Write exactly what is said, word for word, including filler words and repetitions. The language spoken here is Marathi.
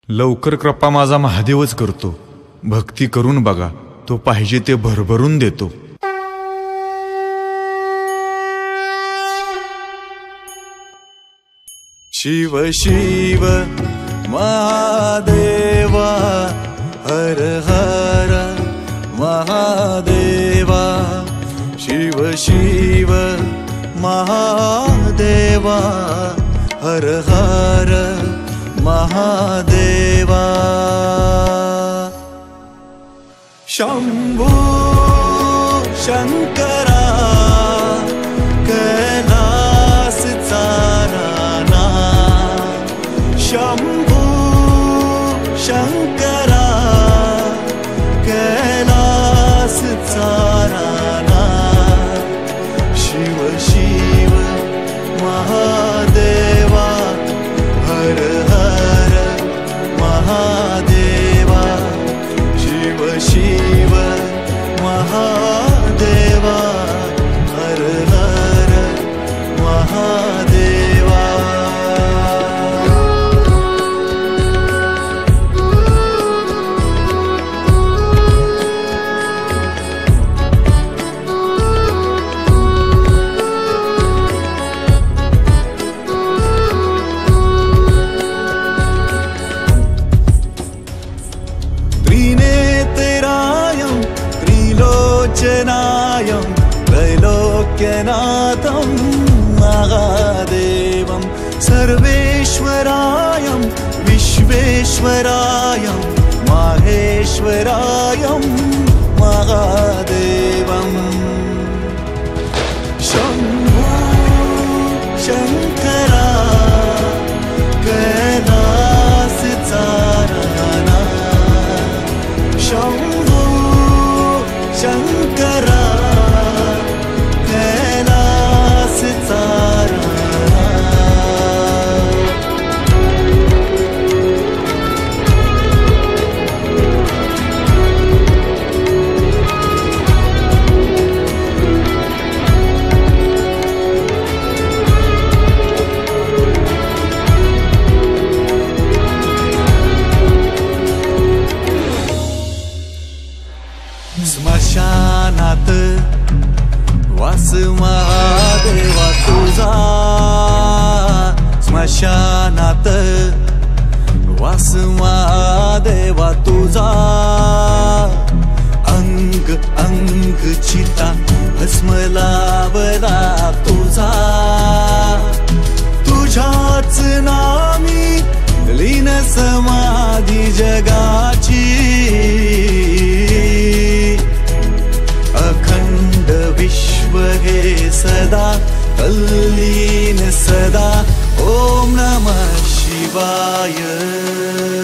लवकर कृपा माझा महादेवच करतो, भक्ती करून बघा तो पाहिजे ते भरभरून देतो। शिव शिव महादेवा हर हर महादेवा, शिव शिव महादेवा हर हर महादेवा। शंभू शंकरा कैलास चाराना, शंभू शंकरा कैलास चाराना, शिव शिव महादेवा हर हर महादेवा, शिव शिव महादेवा हर हर महादेवा। त्रिनेत्रायं त्रिलोचनायं त्रैलोक्यनाथं महादेवं, सर्वेश्वरायं विश्वेश्वरायं माहेश्वरायं महादेवं। शंभू शंकरा कैलास चाराना, शंभू शंकरा कैलास चाराना। स्मशानात वास महादेवा तुझा, स्मशानात वास महादेवा तुझा, अंग अंग चिता भस्म लावला तुझा, तुझ्याच नामी लीन समाधी जगाची, अखंड विश्व हे सदा तल्लीन सदा, ओम नमः शिवाय।